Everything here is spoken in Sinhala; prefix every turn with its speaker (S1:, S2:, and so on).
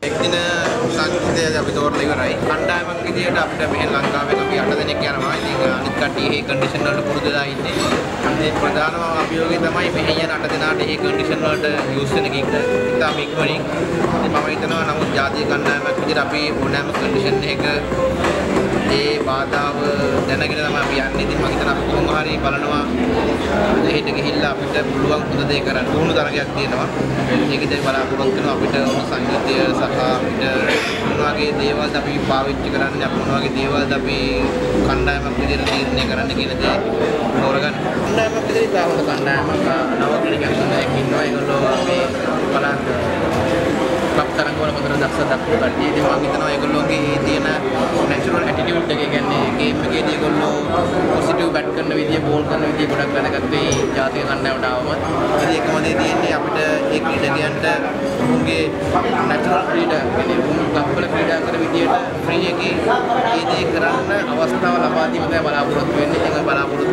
S1: එක් දින සංගීතය අපි තෝරලා ඉවරයි. කණ්ඩායමක් විදියට අපිට මෙහෙ ලංකාවේ අපි 8 දෙනෙක් යනවා. ඉතින් අනිත් කට්ටිය මේ කන්ඩිෂන් වලට පුරුදුලා ඉන්නේ. මේ ප්‍රධානම අභියෝගය තමයි මෙහෙ යන 8 දෙනාට මේ කන්ඩිෂන් වලට යූස් වෙන එක. ඉතාලම ඉක්මනින්. ඉතින් මම හිතනවා නමුත් ජාතික කණ්ඩායමක් විදියට අපි ඕනෑම කන්ඩිෂන් එකක ඒ බාධාව දැනගෙන තමයි අපි යන්නේ. ඉතින් මම හිතනවා අපි කොහොම හරි බලනවා දෙහෙට ගිහිල්ලා අපිට පුළුවන් හොඳ දේ කරන්න. පුහුණු තරගයක් තියෙනවා. ඒකෙන් බලාපොරොත්තු වෙනවා අපිට සංගීතය සහ අපිට මොන වගේ දේවල්ද අපි පාවිච්චි කරන්නේ, අපි මොන වගේ දේවල්ද අපි කණ්ඩායමක් විදිහට තීරණය කරන්න කියන දේ තෝරගන්න. කණ්ඩායමක් විදිහට තාම කණ්ඩායමක් නව කෙනෙක් ඉන්නවා. ඒගොල්ලෝ මේ බලන්න ක්ලබ් තරඟවල මොකද දක්ෂ කට්ටිය. ඉතින් මම හිතනවා ඒගොල්ලෝගේ තියෙන නැචරල් ඇටිටියුඩ් එක කියන්නේ ගේම් එකේදී ඒගොල්ලෝ පොසිටිව් බැට් කරන විදිය, බෝල් කරන විදිය ගොඩක් වැදගත් වෙයි ජාතික කණ්ඩායමට ආවම. ඉතින් එකම දේ තියෙන්නේ අපිට ඒ ක්‍රීඩකයන්ට උන්ගේ නැචරල් ක්‍රීඩා කියන්නේ උන් ක්ලබ් වල ක්‍රීඩා කරන විදියට ෆ්‍රී එකේ ඒ දේ කරන්න අවස්ථාව ලබා දීම තමයි බලාපොරොත්තු වෙන්නේ. ඒක බලාපොරොත්තු